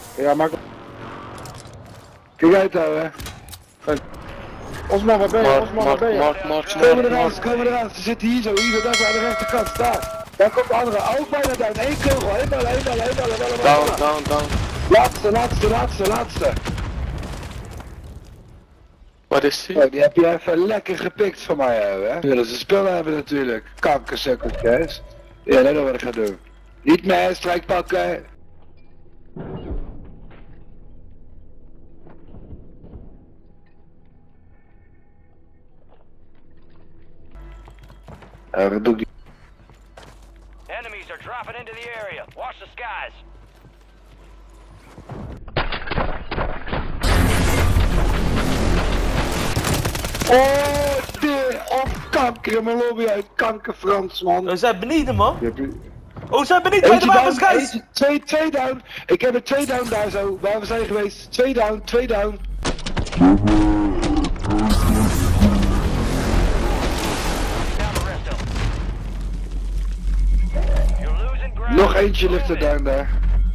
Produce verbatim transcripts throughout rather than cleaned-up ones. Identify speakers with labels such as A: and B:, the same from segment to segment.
A: Ja, maak...
B: Kijk uit houden.
A: Osman, waar ben je? Osman, waar ben je?
C: Mark, Mark,
B: Komen eraan, ze komen eraan. Ze zitten hier zo, hier, daar aan de rechterkant, daar. Daar komt de andere, ook bijna down. Eén kogel, eenmaal, eenmaal, eenmaal, eenmaal.
C: Down, down, down.
B: Laatste, laatste, laatste, laatste.
C: Wat is die?
B: Oh, die heb je even lekker gepikt van mij, hè? Willen ze spullen hebben natuurlijk. Kankersukkeltjes. Ja, dat is wat ik ga doen. Niet meer, strijk pakken. Ja, dat doe ik niet.
D: Enemies are dropping into the area. Watch the skies.
B: Oh, de, oh, kanker in mijn lobby uit, kanker Frans, man.
E: We zijn beneden, man.
B: Je hebt je-
E: Oh, we zijn beneden bij de
B: Eentje down,
E: wapensguys.
B: eentje- twee, twee down. Ik heb er twee down daar zo, waar we zijn geweest. Twee down, twee down.
D: Down the rest of them. You're losing ground.
B: Nog eentje ligt er down daar.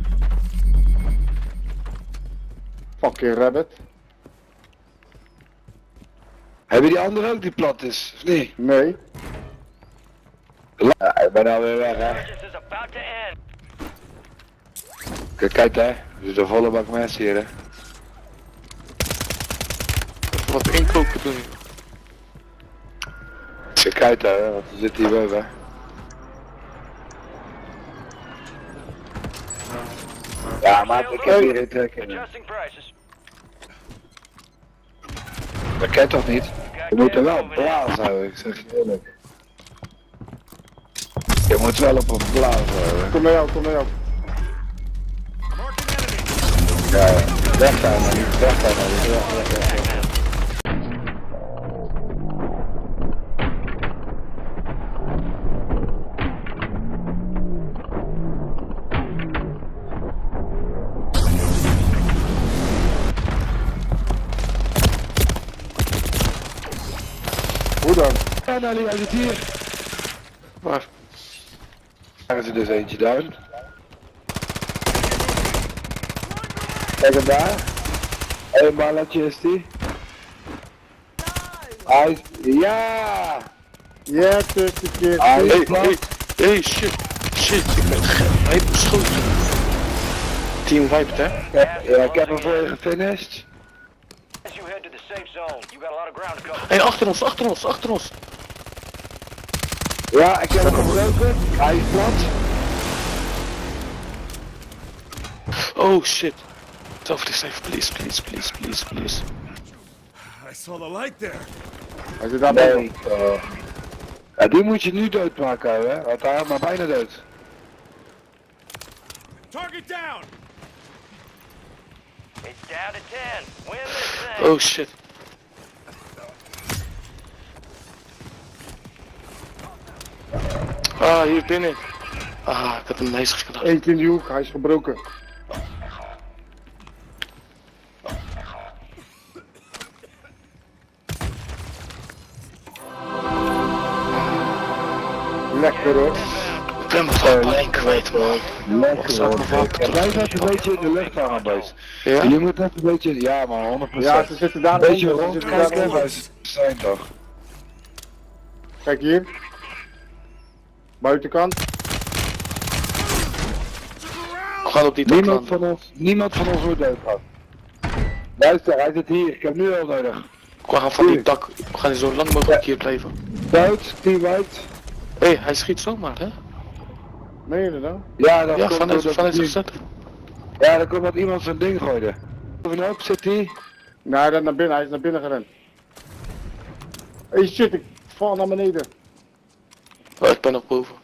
A: Fucking rabbit.
B: Hebben die andere ook die plat is, of niet?
A: Nee.
B: Ja, ik ben alweer weg, hè.
D: This is about to end.
B: Kijk, kijk hè. Er zit een volle bak mensen hier, hè.
C: Wat inkopen doen.
B: Kijk uit hè, want er zit hier boven, hè. Ja, maar ik heb hier geen trek in.
D: Adjusting prices.
B: Dat kent toch niet? Je moet er wel blazen houden, ik zeg je eerlijk. Je moet wel op een blazen houden.
A: Kom naar jou, kom naar jou.
B: Ja, ja. Weg daar maar niet, weg daar maar niet, weg, weg, weg, weg.
A: Hoe dan?
B: Ja, nou, hij zit hier.
C: Waar?
B: Daar is er dus eentje down. Kijk hem daar. Eén balletje is die. Hij is... Ja!
A: Ja, tussenkeer.
B: Hij is
C: Hey,
B: plat.
C: hey, hey, shit. Shit, ik ben gewijd beschoten. Team wiped, hè?
B: Ja, ja, ik heb hem voor je gefinished.
D: As you head to the safe zone, you got a lot of ground to cover.
C: Hey, achter ons, achter ons, achter ons.
B: Ja, ik heb hem gebroken. Hij is plat.
C: Oh shit. Over de safe, please, please, please, please, please.
F: I saw the light there.
A: Hij zit daar
B: Nee.
A: boven.
B: Uh, ja, die moet je nu doodmaken, hè? Want hij had maar bijna dood.
F: Target down.
D: It's down to ten. Win this thing.
C: Oh shit. Ah, hier binnen. Ah, ik heb hem meisjes gedaan.
A: Eentje in die hoek, hij is gebroken. Lekker hoor.
C: Ik ben mijn wapen kwijt, man.
B: Lekker
C: Zal ik
B: hoor.
C: mijn wapen
B: Ja, blijf
C: terug?
B: even een beetje in de lucht hangen, boys.
C: Ja?
B: Jullie moeten even een beetje... Ja man, honderd procent.
A: Ja, ze zitten daar
B: Een beetje
A: onder, ze zitten daar
B: rondkijken
A: onder.
B: waar ze zijn toch.
A: Kijk hier. Buitenkant.
C: We gaan op die
B: Niemand
C: dak
B: van ons, niemand van ons wordt doodgaan. Luister, hij zit hier. Ik heb nu al nodig.
C: We gaan van die dak. We gaan zo lang mogelijk hier blijven.
B: Dood, team white.
C: Hé, hey, hij schiet zomaar, hè?
A: Meen je dat nou?
B: Ja, dat
C: Ja,
B: komt
C: vanuit,
B: door dat
C: vanuit
B: team.
C: zijn zetten.
B: Ja, dan komt dat iemand zijn ding gooide. Bovenop zit hij.
A: Nee, hij is naar binnen, hij is naar binnen gerend. Hey shit, ik val naar beneden.
C: Oh, ik ben nog boven.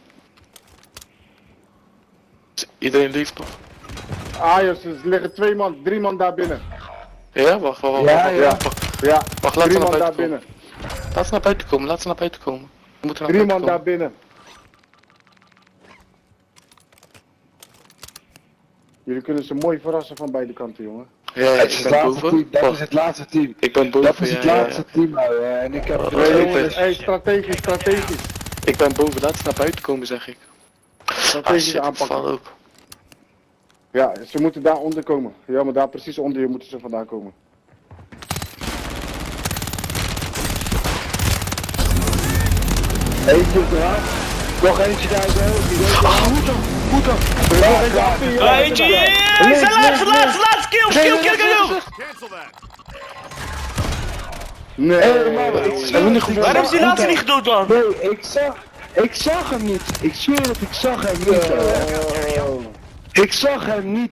C: Is iedereen leeft nog?
A: Ah, er liggen twee man, drie man daar binnen.
C: Ja, wacht, wacht, wacht.
B: Ja,
C: wacht,
B: ja.
C: wacht, wacht.
A: Ja,
C: Wacht, laat
A: drie
C: ze
A: man
C: naar
A: daar
C: buiten komen.
A: binnen.
C: Laat ze naar buiten komen, laat ze naar buiten komen. We moeten naar
A: Drie
C: buiten
A: man daar
C: komen.
A: binnen. Jullie kunnen ze mooi verrassen van beide kanten, jongen.
C: Ja, ja,
B: Dat is
C: ik
B: het
C: ben
B: laatste
C: boven.
B: team. Dat is
C: Wacht,
B: het laatste team.
C: ik ben boven,
B: Dat is
C: ja,
B: het
C: ja,
B: laatste
C: ja.
B: team, ouwe. En ik heb
C: Oh,
B: er
C: oh,
A: Nee,
B: twee
C: oh,
A: jongens,
C: oh.
A: hey, strategisch, strategisch.
C: Ik ben boven, laat ze naar buiten komen, zeg ik. Ah
A: Strategisch
C: shit, ik
A: aanpakken.
C: val ook.
A: Ja, ze moeten daar onder komen. Ja, maar daar precies onder je moeten ze vandaan komen.
B: Eentje eraf. Nog eentje daar zo. Die weet je wel. Goed dan, goed dan.
E: Eentje! Zijn laatste, laatste, laatste kill! Kill, kill, kill!
F: Cancel that.
A: Nee,
B: Hey, man, ik zweer het, ik
E: Waarom is die
B: zag-
E: laatste niet gedood dan?
B: Nee, ik zag, ik zag hem niet. Ik zweer het, ik zag hem niet.
A: Oh.
B: Ik zag hem niet.